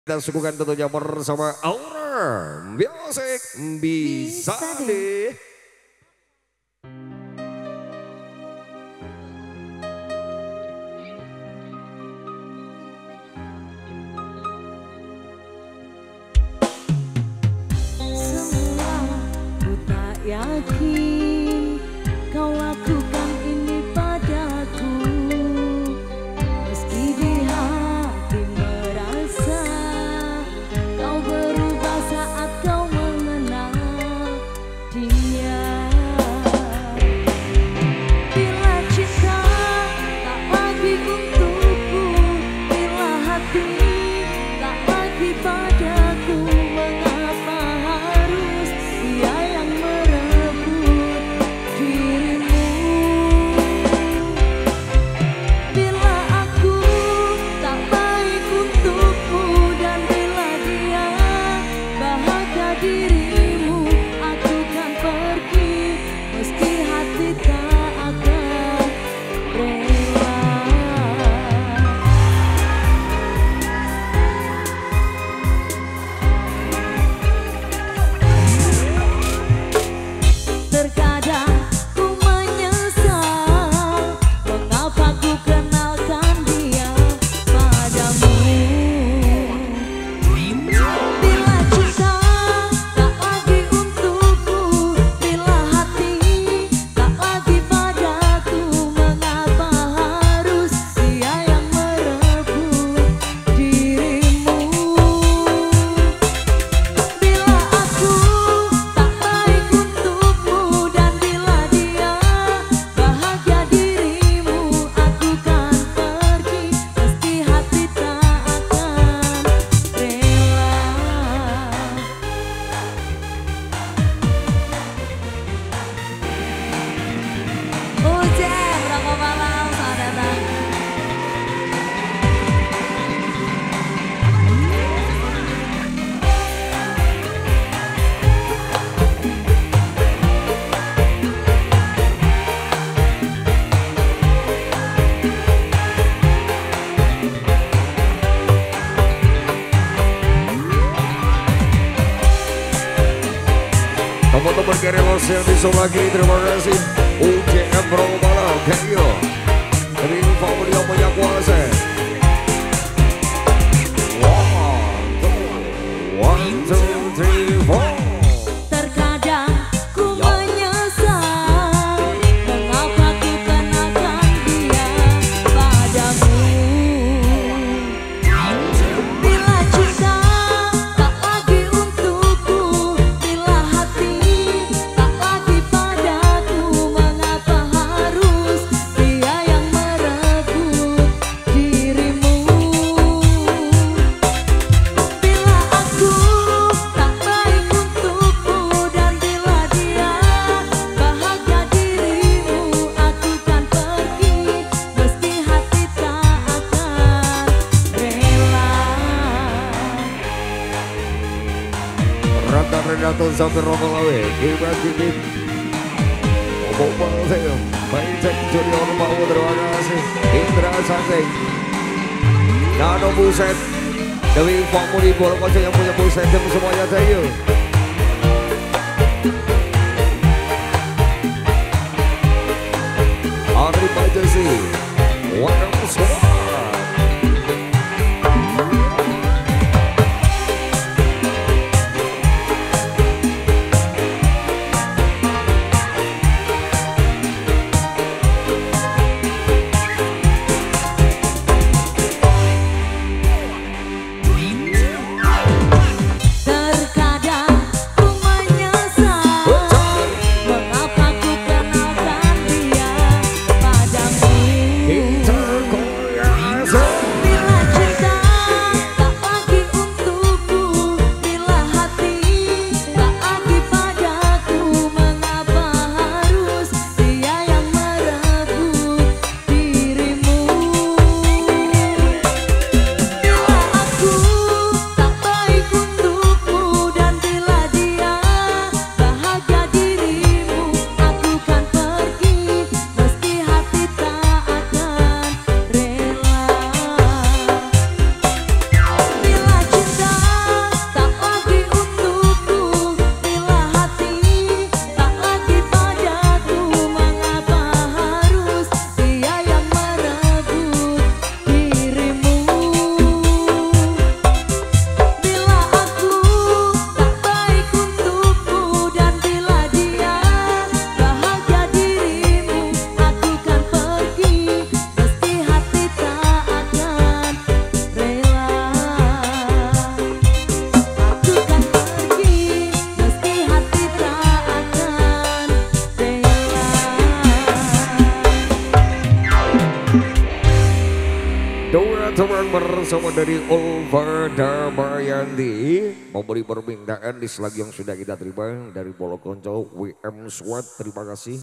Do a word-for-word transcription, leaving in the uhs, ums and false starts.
Kita suguhkan tentunya bersama Aura Music Bisa Deh. Semua ku tak yakin kau lakukan ini padaku, meski di hati merasa kau berubah saat kau mengenal dia. Bila cinta tak lagi untukku, bila hati tak lagi padaku, mengapa harus dia yang merebut dirimu? Bila aku tak baik untukmu dan bila dia bahagia dirimu, aku kan pergi meski hati tak akan rela. Terkadang ku menyesal mengapa ku kenalkan dia padamu. Bila cinta tak lagi untukku, bila hati tak lagi padaku, mengapa harus dia yang merebut dirimu? Bila aku tak baik untukmu dan bila dia bahagia dirimu, aku kan pergi meski hati tak akan rela. Ujen, Rangga Malam, selamat datang. Teman-teman Kerelos yang di lagi, terima kasih. U J M Rangga Malam, thank you. Dari Info yang punya kuasa. One, two, three, four. Terkadang ku menyesal mengapa ku kenalkan dia padamu. Bila cinta tak lagi untukku, bila hati tak lagi padaku, mengapa harus dia yang merebut dirimu? Bila aku tak baik untukmu dan bila dia bahagia dirimu, aku kan pergi meski hati tak akan rela. Rata Renato sampai Romalawe, Gibran Gibran. Ngomong banget saya, main cek Junior mau terima kasih. Indra Santai, Nano Buset, Dewi Famuli Bola Kocok yang punya buset dan semuanya thank you. Ari Bajasi, Warna Suara. Terkadang ku menyesal mengapa ku kenalkan dia padamu. Kita goyang. teman bersama dari Ulfa Damayanti memberi permintaan di selagi yang sudah kita terima dari Polo Konco W M SWAT. Terima kasih.